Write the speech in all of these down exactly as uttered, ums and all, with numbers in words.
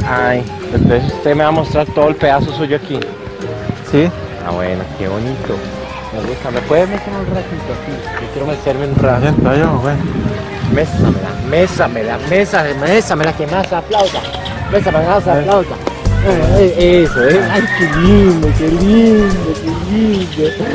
Ay, entonces usted me va a mostrar todo el pedazo suyo aquí. Sí. Ah, bueno, qué bonito. Me gusta. ¿Me puede meter un ratito aquí? Yo quiero meterme un rato. Siento yo, güey. Mésamela, mésamela, mésamela, mésamela, que más aplauda. Mésamela, más aplauda. Eh, Eso, eh. Ay, qué lindo, qué lindo, qué lindo.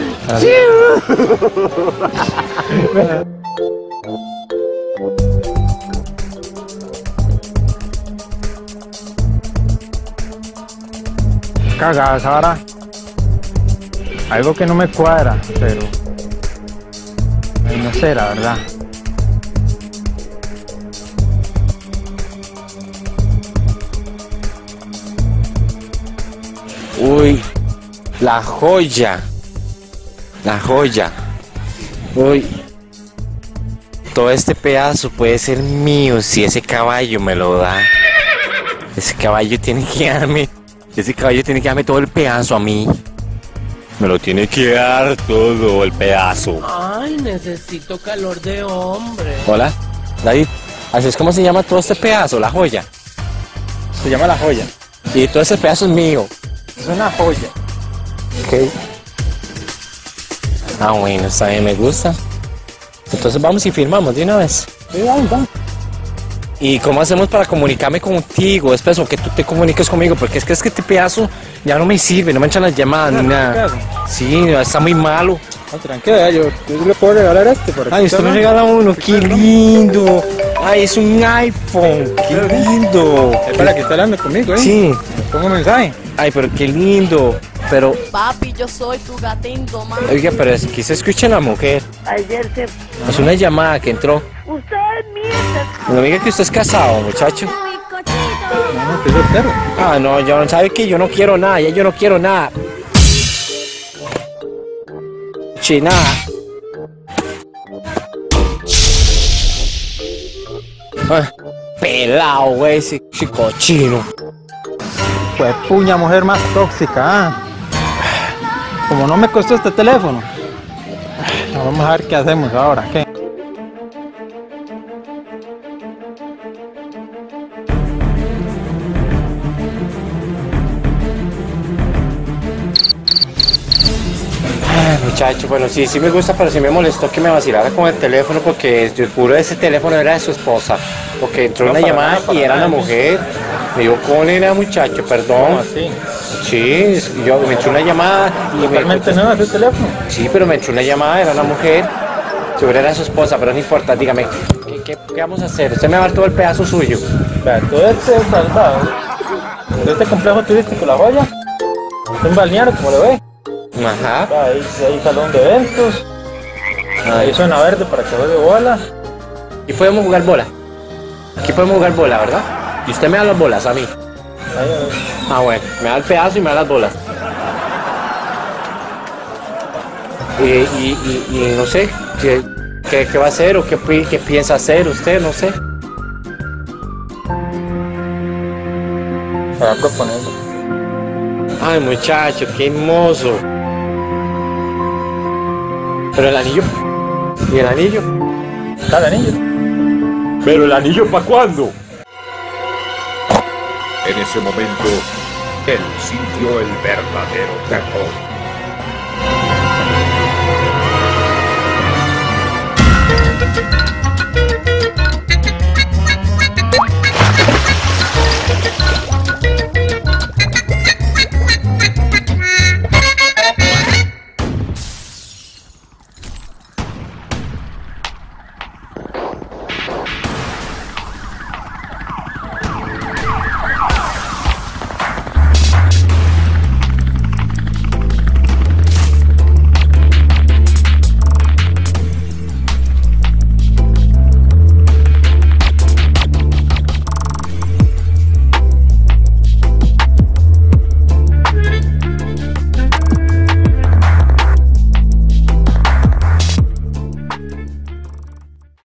Cagada, Sara. Algo que no me cuadra, pero... Ay, no sé, la verdad. Uy, la joya. La joya. Uy. Todo este pedazo puede ser mío si ese caballo me lo da. Ese caballo tiene que darme... Ese caballo tiene que darme todo el pedazo a mí. Me lo tiene que dar todo el pedazo. Ay, necesito calor de hombre. Hola, David. ¿Así es como se llama todo este pedazo? La joya. Se llama la joya. Y todo ese pedazo es mío. Es una joya. Ok. Ah, bueno, está bien, me gusta. Entonces vamos y firmamos de una vez. Sí, vamos, vamos. ¿Y cómo hacemos para comunicarme contigo? Es eso, que tú te comuniques conmigo, porque es que es que este pedazo ya no me sirve, no me echan las llamadas ni nada. Sí, está muy malo. No, tranquila, yo, yo le puedo regalar este para Ay, que usted me no- regala uno, qué lindo. Ay, es un iPhone, qué lindo. Es para que esté hablando conmigo, ¿eh? Sí. Pongo un mensaje. Ay, pero qué lindo. Pero, Papi, yo soy tu gatinto, man. oiga, pero es que se escucha la mujer. Ayer se... Es una llamada que entró. Usted miente. No me diga que usted es casado, muchacho. No, no, estoy soltero. Ah, no, yo no sabe que yo no quiero nada, ya yo no quiero nada. China. Ah, pelado, güey, ese chico chino. Pues puña mujer más tóxica, ¿ah? Como no me costó este teléfono. Vamos a ver qué hacemos ahora, ¿qué? Ay, muchacho, bueno, sí, sí me gusta, pero sí me molestó que me vacilara con el teléfono porque yo juro ese teléfono era de su esposa. Porque entró No, una para llamada nada, para y era nada. una mujer. Me dijo, ¿cómo era, muchacho? Perdón. ¿Cómo así? Sí, yo me entró una llamada y me... Totalmente nuevo ese teléfono. Sí, pero me entró una llamada, era una mujer. Seguro era su esposa, pero no importa, dígame, ¿qué, qué, qué vamos a hacer? Usted me va a dar todo el pedazo suyo. Vea, todo este salvado, todo este complejo turístico, La Joya, es un balneario, como lo ve. Ajá. Vea, Ahí hay salón de eventos, ahí zona verde para que juegue bola. Y podemos jugar bola. Aquí podemos jugar bola, ¿verdad? Y usted me da las bolas a mí. Ahí, ahí. Ah, bueno, me da el pedazo y me da las bolas. Y, y, y, y no sé, ¿qué, qué, qué va a hacer o qué, pi- qué piensa hacer usted? No sé. Para proponerlo. Ay, muchacho, qué hermoso. Pero el anillo. ¿Y el anillo? Cada anillo. ¿Pero el anillo para cuándo? En ese momento, él sintió el verdadero terror. Thank you.